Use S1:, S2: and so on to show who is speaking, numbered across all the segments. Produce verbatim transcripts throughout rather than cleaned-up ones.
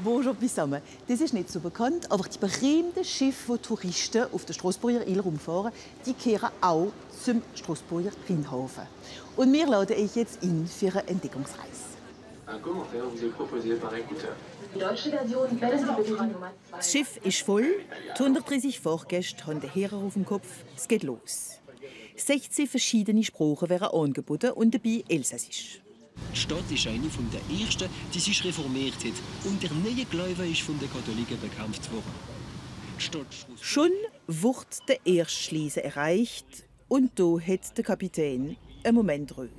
S1: Bonjour zusammen. Das ist nicht so bekannt, aber die berühmten Schiffe, die Touristen auf der Straßburger Insel rumfahren, die kehren auch zum Straßburger Rheinhafen. Und wir laden euch jetzt in für eine Entdeckungsreise.
S2: Un commentaire vous est proposé par écouteur.
S1: Das Schiff ist voll, die hundertdreißig Fahrgäste haben den Herer auf dem Kopf. Es geht los. sechzehn verschiedene Sprachen werden angeboten und dabei Elsässisch.
S3: Die Stadt ist eine der ersten, die sich reformiert hat. Und der neue Glaube ist von den Katholiken bekämpft worden. Die Stadt
S1: Schon wird der erste Schliese erreicht und da hat der Kapitän einen Moment Ruhe.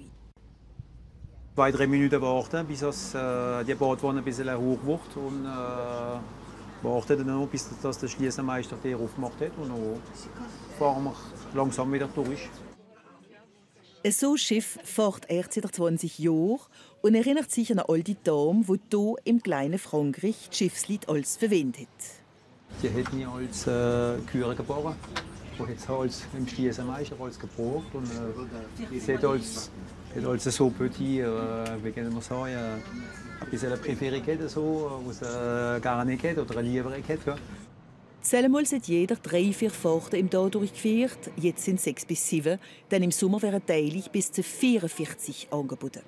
S4: Zwei, drei Minuten warten, bis das, äh, die Badwanne ein bisschen hoch wird. Und äh, warten dann noch, bis das der Schließmeister den aufgemacht hat. Und dann fahren wir langsam wieder durch.
S1: Ein so Schiff fährt erst seit zwanzig Jahren und erinnert sich an eine alte Dame, die hier im kleinen Frankreich die Schiffsleute als verwendet hat.
S4: Die hat mich als äh, Küre geboren. Die hat sie als im Schließmeister als gebraucht. Und äh, sie hat als, hat als so petit, äh, wie können wir sagen, ein bisschen eine Präferie so, was sie gar nicht hat oder eine Liebe hat.
S1: Zusammenmal hat jeder drei, vier Fahrten im Jahr durchgeführt. Jetzt sind es sechs bis sieben. Dann im Sommer werden täglich bis zu vierundvierzig angeboten.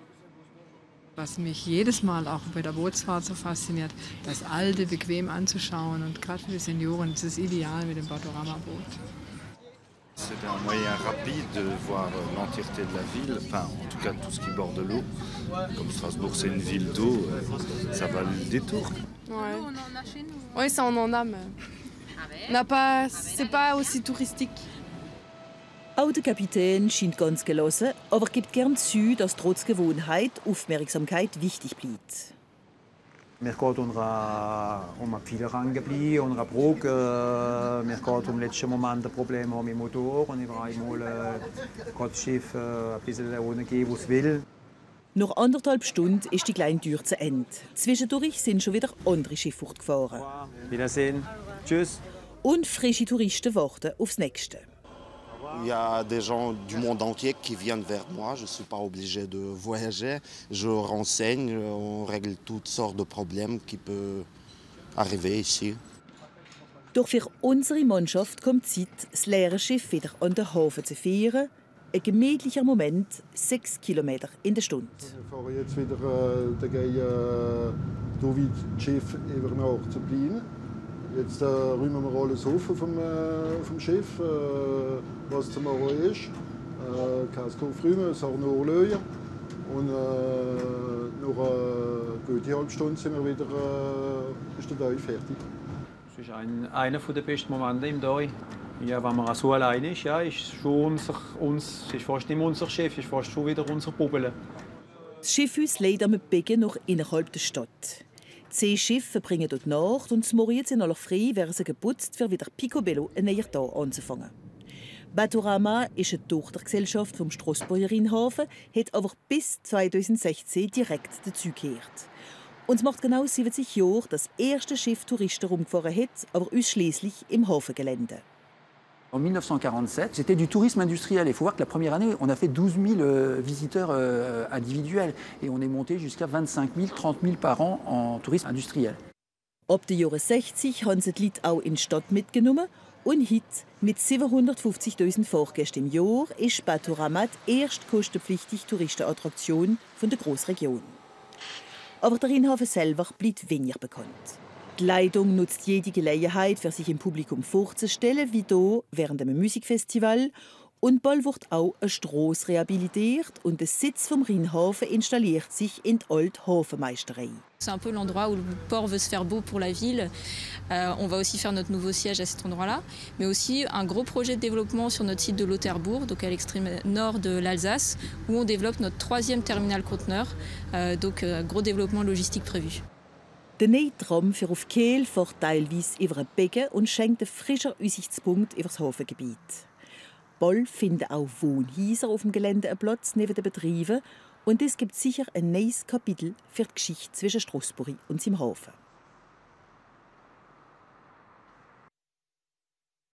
S5: Was mich jedes Mal auch bei der Bootsfahrt so fasziniert, das Alte bequem anzuschauen. Und gerade für die Senioren ist es ideal mit dem Batorama-Boot.
S6: C'est un moyen rapide de voir l'entièreté de la ville, enfin en tout cas tout ce qui borde l'eau. Comme Strasbourg c'est une ville d'eau, ça va le détour.
S7: Ouais. Oui, ça on en a, mais n'a pas, c'est pas aussi touristique.
S1: Auch der Kapitän scheint ganz gelassen, aber gibt gern zu, dass trotz Gewohnheit Aufmerksamkeit wichtig bleibt.
S4: Wir gehen unter um viel rangeblieben, unter Brücke. Wir gehen im letzten Moment ein Problem haben mit dem Motor und über einmal äh, das Schiff äh, ein bisschen ohne gehen, wo es will.
S1: Nach anderthalb Stunden ist die kleine Tür zu Ende. Zwischendurch sind schon wieder andere Schiffe gefahren.
S4: Wiedersehen. Tschüss.
S1: Und frische Touristen warten aufs Nächste.
S8: Il y a des gens du monde entier qui viennent vers moi. Je ne suis pas obligé de voyager. Je renseigne, on règle toutes sortes de problèmes qui peuvent arriver ici.
S1: Doch für unsere Mannschaft kommt die Zeit, das leere Schiff wieder an den Hafen zu fahren. Ein gemütlicher Moment, sechs Kilometer in der Stunde.
S9: Wir fahren jetzt wieder äh, dagegen, äh, durch das Schiff über nach zu Plien. Jetzt äh, räumen wir alles auf vom, äh, vom Schiff, äh, was zu machen ist. Äh, Kasko früher, Sarno lösen. Und äh, nach einer guten halben Stunde sind wir wieder äh, ist der Tag fertig.
S4: Das ist ein, einer der besten Momente im Tag. Ja, wenn man so allein ist, ja, ist schon unser, uns, ist fast nicht mehr unser Schiff, ist fast schon wieder unser Bubble.
S1: Das Schiffhaus liegt am Becken noch innerhalb der Stadt. Zehn Schiffe bringen dort Nacht und morgens in aller Früh werden sie geputzt, für wieder picobello einen neuen Tag anzufangen. Batorama ist eine Tochtergesellschaft vom Straßburger Rheinhafen, hat aber bis zweitausendsechzehn direkt dazugehört. Und es macht genau siebzig Jahre, dass das erste Schiff Touristen rumgefahren hat, aber ausschließlich im Hafengelände.
S10: En mille neuf cent quarante-sept, c'était du tourisme industriel. Il faut voir que la première année, on a fait douze mille euh, visiteurs euh, individuels. Et on est monté jusqu'à vingt-cinq mille, trente mille par an en tourisme industriel.
S1: Ab den Jahren sechzig haben sie die Leute auch in die Stadt mitgenommen. Und heute, mit siebenhundertfünfzigtausend Fahrgästen im Jahr, ist Batorama die erste kostenpflichtige Touristenattraktion von der Grossregion. Aber der Rheinhafen selber bleibt weniger bekannt. Die Leitung nutzt jede Gelegenheit, für sich im Publikum vorzustellen, wie hier während einem Musikfestival. Und bald wird auch eine Strasse rehabilitiert und der Sitz vom Rheinhafen installiert sich in die alte Hafenmeisterei.
S11: C'est un peu l'endroit où le port veut se faire beau pour la ville. Euh, on va aussi faire notre nouveau siège à cet endroit-là, mais aussi un gros projet de développement sur notre site de Lauterbourg, donc à l'extrême nord de l'Alsace, où on développe notre troisième terminal conteneur, euh, donc euh, gros développement logistique prévu.
S1: Der neue Tram für auf Kehl fährt teilweise über ein Becken und schenkt einen frischen Aussichtspunkt über das Hafengebiet. Bald finden auch Wohnhäuser auf dem Gelände einen Platz neben den Betrieben und es gibt sicher ein neues Kapitel für die Geschichte zwischen Straßburg und seinem Hafen.